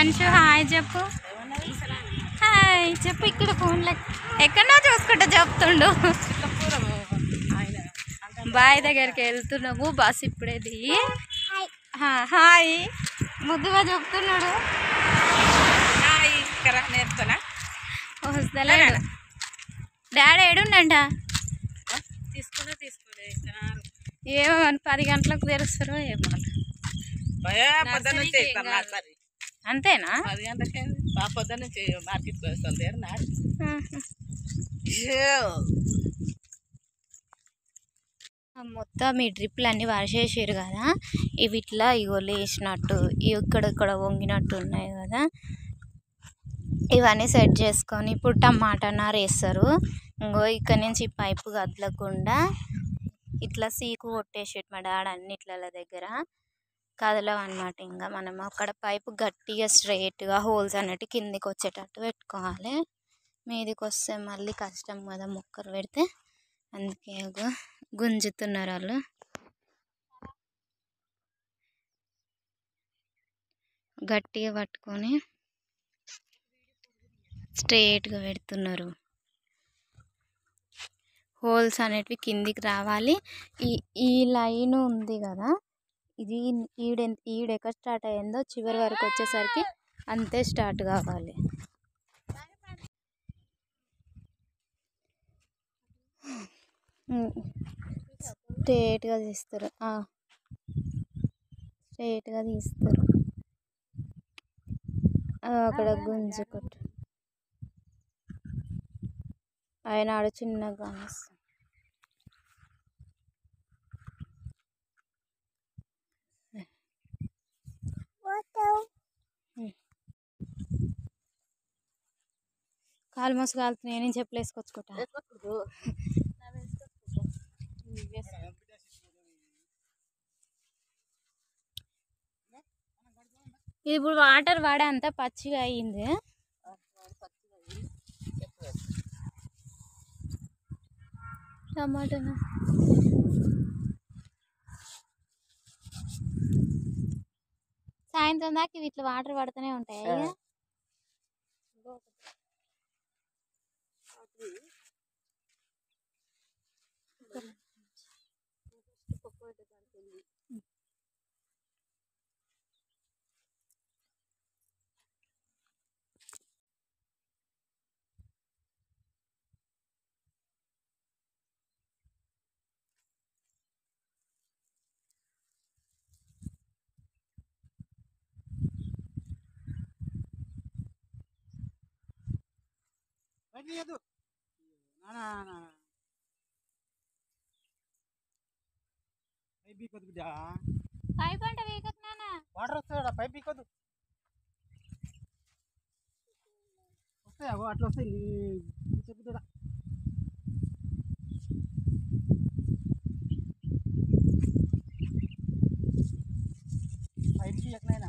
Anshu hi చెప్పు. Hi చెప్పు. ఇక్కడ ఫోన్లో ఎక్కడో చూసుకుంటా చెప్తుండు. బాయ్ దగ్గరికి వెళ్తున్నాము. బస్ ఇప్పుడే దిగి హాయ్ ముద్దుగా చెప్తున్నాడు. వస్తలేడు. డాడీ ఏడుండంట. ఏమో 10 గంటలకు తెరుస్తారో ఏమో. అంతేనా? 10 గంటలకే పొద్దున్న మార్కెట్కి వస్తుంది. మొత్తం ఈ డ్రిప్లు అన్నీ వర్షేసారు కదా, ఇవి ఇట్లా ఇగో లేచినట్టు ఇక్కడక్కడ వంగినట్టు ఉన్నాయి కదా, ఇవన్నీ సెట్ చేసుకొని ఇప్పుడు టమాటా నారు వేస్తారు. ఇంకో ఇక్కడ నుంచి పైపు కదలకుండా ఇట్లా సీకు కొట్టేసేట మా డాడీ అన్నిట్ల దగ్గర కదలవు అనమాట. ఇంకా మనం అక్కడ పైపు గట్టిగా స్ట్రైట్గా హోల్స్ అన్నట్టు కిందికి వచ్చేటట్టు పెట్టుకోవాలి. మీదికి వస్తే మళ్ళీ కష్టం కదా మొక్కలు పెడితే, అందుకే గుంజుతున్నారు వాళ్ళు. గట్టిగా పట్టుకొని స్ట్రైట్గా పెడుతున్నారు. హోల్స్ అనేటివి కిందికి రావాలి. ఈ లైన్ ఉంది కదా, ఇది ఈడెక్కడ స్టార్ట్ అయ్యిందో చివరి వరకు వచ్చేసరికి అంతే స్టార్ట్ కావాలి. స్ట్రైట్గా తీస్తారు, స్ట్రైట్గా తీస్తారు. అక్కడ గుంజుకుంటు ఆయన ఆడ చిన్నగా కాలు మోసు కాలుతున్నాయి. నేను చెప్పులు వేసుకొచ్చుకుంటా. ఇప్పుడు వాటర్ వాడే అంతా పచ్చిగా అయ్యింది. టమాటా సాయంత్రం దాకా ఇవి ఇట్లా వాటర్ పడుతూనే ఉంటాయి. పైప్ అంటే వీకకు నాన్న, వాటర్ వస్తాయా? పైప్ వీకొద్దు, వస్తాయా? అట్లా వస్తాయి. చెప్పుతా పైప్కి ఎక్కడైనా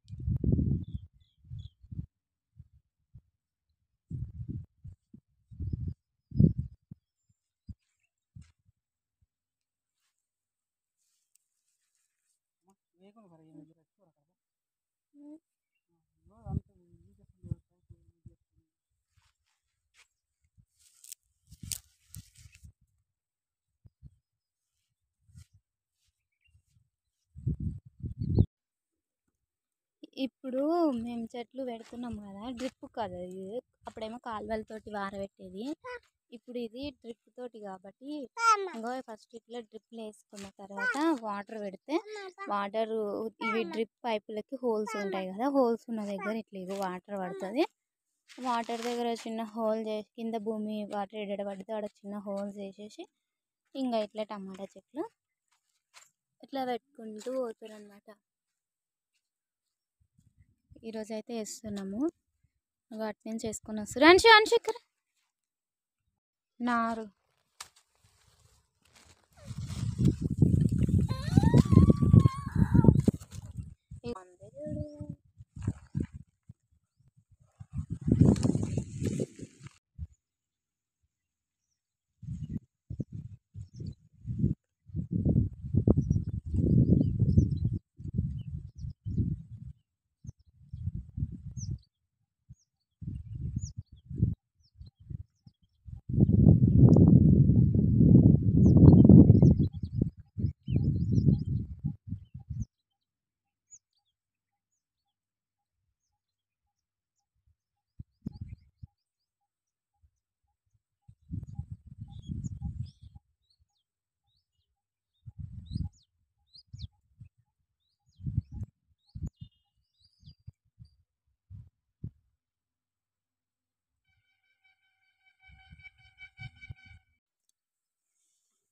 ఇప్పుడు మేము చెట్లు పెడుతున్నాం కదా, డ్రిప్ కదా ఇది. అప్పుడేమో కాలువలతోటి వారబెట్టేది, ఇప్పుడు ఇది డ్రిప్ తోటి కాబట్టి ఇంకో ఫస్ట్ ఇట్లా డ్రిప్లు వేసుకున్న తర్వాత వాటర్ పెడితే వాటర్ ఇవి డ్రిప్ పైపులకి హోల్స్ ఉంటాయి కదా, హోల్స్ ఉన్న దగ్గర ఇట్లా ఇగో వాటర్ పడుతుంది. వాటర్ దగ్గర చిన్న హోల్ చేసి కింద భూమి వాటర్ ఎడ పడితే ఆడ చిన్న హోల్స్ వేసేసి ఇంకా ఇట్లా టమాటా చెట్లు ఇట్లా పెట్టుకుంటూ పోతారు అనమాట. ఈరోజు అయితే వేస్తున్నాము. వాటి నుంచి వేసుకొని వస్తారు. అంశిక్కర నారు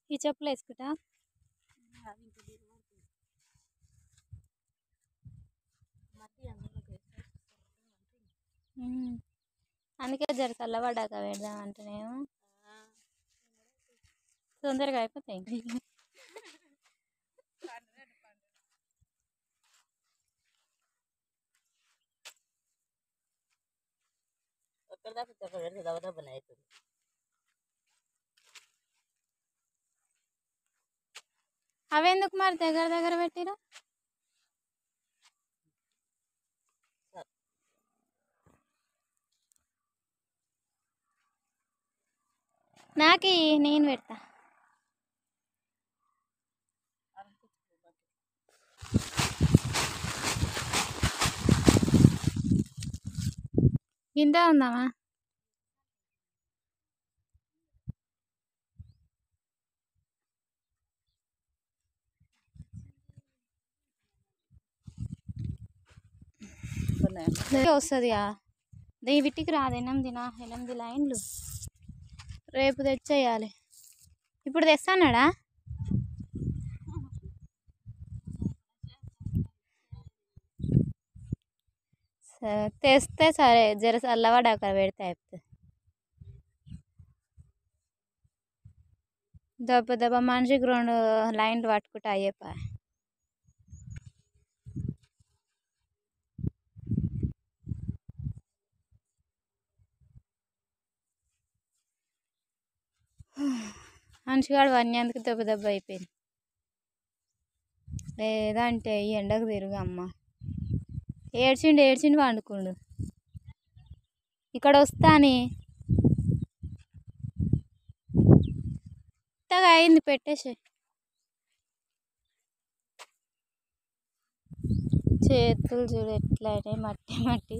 ఈ చెప్పులు వేసుకుంటా. అందుకే జర చల్లబడ్డాక పెడదాం అంటేనేమో తొందరగా అయిపోతాయి. అవెందుకు మరి దగ్గర దగ్గర పెట్టిరా? నాకి నేను పెడతా. గింత ఉందామా? వస్తుంది వీటికి రాదు. 8 లైన్లు రేపు తెచ్చేయాలి. ఇప్పుడు తెస్తానాడా? తెస్తే సరే, జర చల్లబడ్డాక పెడితే అయిపోతుంది. దెబ్బ దెబ్బ మనిషికి 2 లైన్లు పట్టుకుంటే అయ్యేపా. మనిషిగాడు వన్నేందుకు దెబ్బ దెబ్బ అయిపోయింది. లేదంటే ఈ ఎండకు తిరుగమ్మ. ఏడ్చిండు వండుకుండు. ఇక్కడ వస్తాని ఇంతగా అయింది, పెట్టేసి చేతులు చూడు ఎట్లా అయినాయి, మట్టి మట్టి.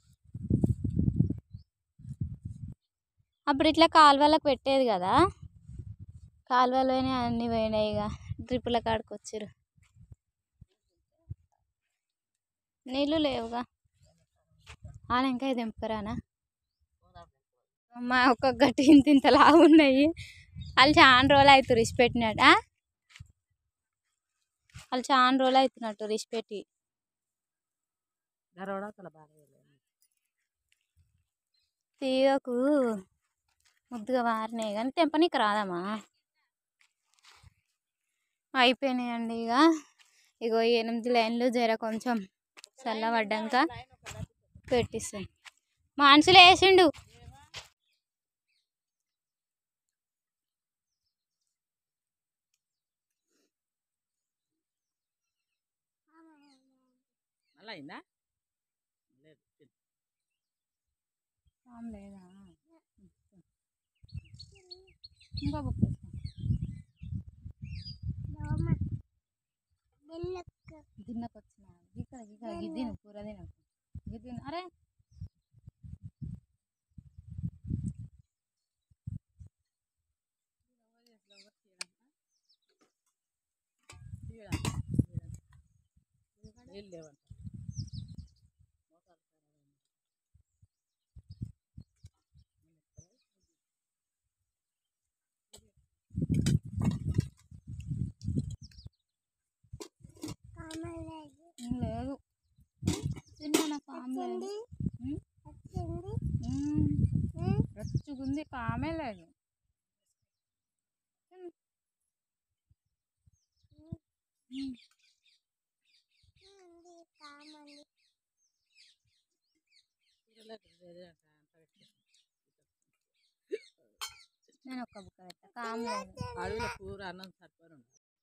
అప్పుడు ఇట్లా కాలువలకు పెట్టేది కదా, కాలువలోనే అన్నీ పోయినాయి. ఇక డ్రిప్పుల కాడికి వచ్చారు. నీళ్ళు లేవుగా. ఇంకా దింపరానా? మా ఒక్క గట్టి ఇంత లావు ఉన్నాయి. వాళ్ళు చాలా రోజులు అవుతారు ఇసిపెట్టినట్ట. వాళ్ళు చాలా రోజులు అవుతున్నట్టు ఇసిపెట్టి. తీయకు ముద్దుగా వారినాయి కానీ తెంపనీకి రాదమ్మా. అయిపోయినాయండి. ఇగో 8 లైన్లు జర కొంచెం చల్లబడ్డాక పెట్టిస్తాను. మనుషులు వేసిండు. లేదా ఇంకా బుక్ గిన్నెకు వచ్చిన గిద్దిను కూర తిన గిద్దిను. అరే లేదు తిన్నా పాము రచ్చుకుంది. పామే లేదు. నేను ఒక్క బుక్క పెట్టా. కాము అడవిలో కూర అన్నం సరిపోను.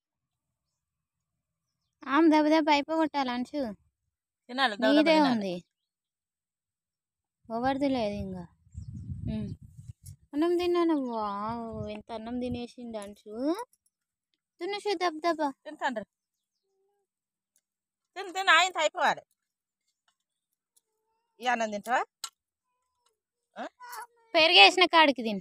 దెబ్బ దెబ్బ అయిపోగొట్టాలి అంచు. నీదే ఉంది, ఎవరిది లేదు. ఇంకా అన్నం తిన్నాను. ఎంత అన్నం తినేసిండు అంచు. తినేసి దెబ్బ దెబ్బ తింటాండ్రు. తిని ఆయన అయిపోవాలి. ఈ అన్నం తింటావా? పెరిగేసిన కాడికి తిని.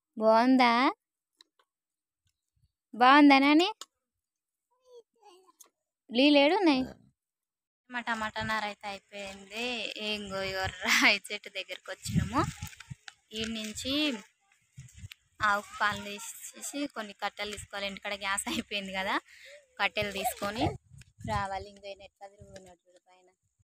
బాగుందా నాని? లేడు ఉన్నాయి. మా టమాటా నార అయితే అయిపోయింది. ఇంకో రాయి చెట్టు దగ్గరికి వచ్చినాము. ఈ నుంచి ఆవుకు పాలు తీసేసి కొన్ని కట్టెలు తీసుకోవాలి. ఇంటికాడ గ్యాస్ అయిపోయింది కదా, కట్టెలు తీసుకొని రావాలి. ఇంకా ఎట్లా తిరుగుతున్నట్టు పైన